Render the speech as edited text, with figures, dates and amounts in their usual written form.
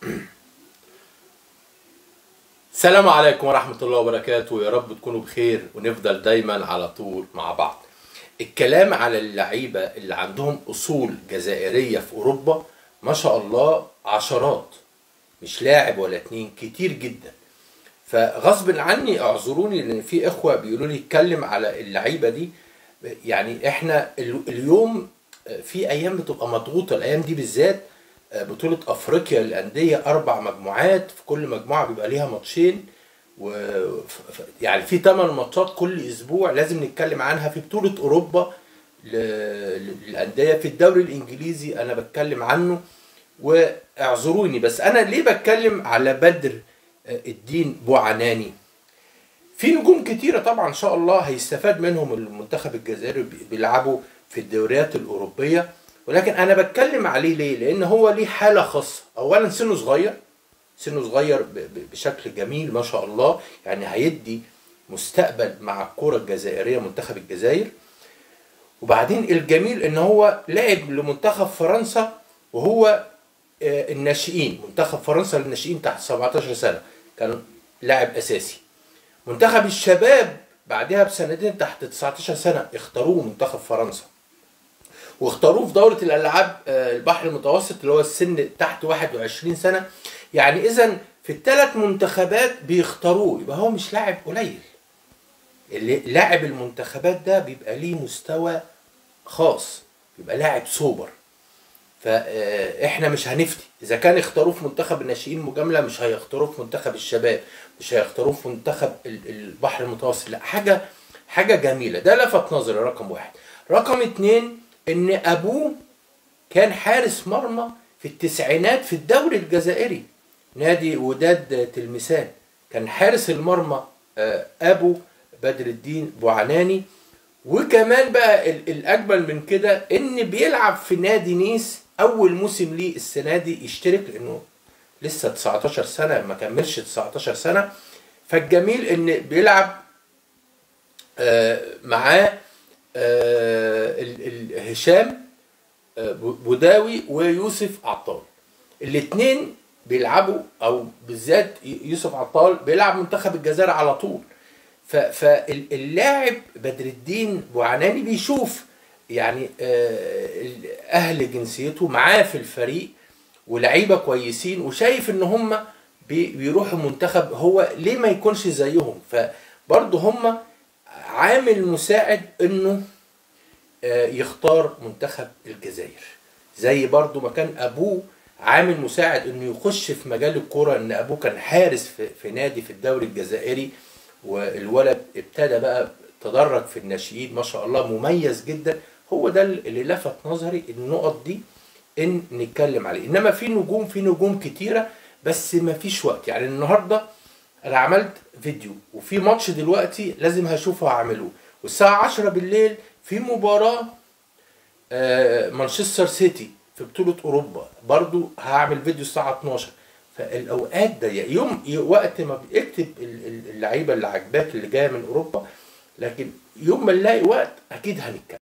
السلام عليكم ورحمة الله وبركاته. يا رب تكونوا بخير ونفضل دايما على طول مع بعض. الكلام على اللعيبة اللي عندهم أصول جزائرية في أوروبا ما شاء الله عشرات، مش لاعب ولا اتنين، كتير جدا. فغصب عني اعذروني لأن في إخوة بيقولوا لي اتكلم على اللعيبة دي. يعني احنا اليوم في أيام بتبقى مضغوطة، الأيام دي بالذات بطولة أفريقيا للأندية 4 مجموعات، في كل مجموعة بيبقى ليها ماتشين، يعني في 8 ماتشات كل أسبوع لازم نتكلم عنها. في بطولة أوروبا للأندية، في الدوري الإنجليزي أنا بتكلم عنه. واعذروني بس أنا ليه بتكلم على بدر الدين بوعناني؟ في نجوم كتيرة طبعا إن شاء الله هيستفاد منهم المنتخب الجزائري، بيلعبوا في الدوريات الأوروبية، ولكن انا بتكلم عليه ليه؟ لان هو ليه حاله خاصه. اولا سنه صغير بشكل جميل ما شاء الله، يعني هيدي مستقبل مع الكره الجزائريه منتخب الجزائر. وبعدين الجميل ان هو لعب لمنتخب فرنسا وهو الناشئين، منتخب فرنسا للناشئين تحت 17 سنه كان لاعب اساسي. منتخب الشباب بعدها بسنتين تحت 19 سنه اختاروه منتخب فرنسا، واختاروه في دورة الألعاب البحر المتوسط اللي هو السن تحت 21 سنة. يعني إذا في ال3 منتخبات بيختاروه، يبقى هو مش لاعب قليل. اللي لاعب المنتخبات ده بيبقى ليه مستوى خاص، بيبقى لاعب سوبر. فإحنا مش هنفتي إذا كان اختاروه في منتخب الناشئين مجاملة، مش هيختاروه في منتخب الشباب، مش هيختاروه في منتخب البحر المتوسط. لا، حاجة جميلة. ده لفت نظري رقم 1. رقم 2 ان ابوه كان حارس مرمى في التسعينات في الدوري الجزائري، نادي وداد تلمسان، كان حارس المرمى ابو بدر الدين بوعناني. وكمان بقى الاجمل من كده ان بيلعب في نادي نيس، اول موسم ليه السنه دي يشترك لانه لسه 19 سنه، ما كملش 19 سنه. فالجميل ان بيلعب معاه هشام بوداوي ويوسف عطال. الاثنين بيلعبوا، او بالذات يوسف عطال بيلعب منتخب الجزائر على طول. فاللاعب بدر الدين بوعناني بيشوف يعني اهل جنسيته معاه في الفريق ولاعيبه كويسين، وشايف ان هم بيروحوا منتخب، هو ليه ما يكونش زيهم؟ فبرضه هم عامل مساعد انه يختار منتخب الجزائر، زي برضو ما كان ابوه عامل مساعد انه يخش في مجال الكرة، ان ابوه كان حارس في نادي في الدوري الجزائري، والولد ابتدى بقى تدرج في الناشئين ما شاء الله، مميز جدا. هو ده اللي لفت نظري، النقط دي ان نتكلم عليه. انما في نجوم كتيرة بس ما فيش وقت. يعني النهارده انا عملت فيديو وفي ماتش دلوقتي لازم هشوفه هعمله، والساعة 10 بالليل في مباراة مانشستر سيتي في بطولة اوروبا، برضو هعمل فيديو الساعة 12. فالاوقات ده وقت ما بيكتب اللعيبة اللي عجباك اللي جاية من اوروبا، لكن يوم ما نلاقي وقت اكيد هنتكلم.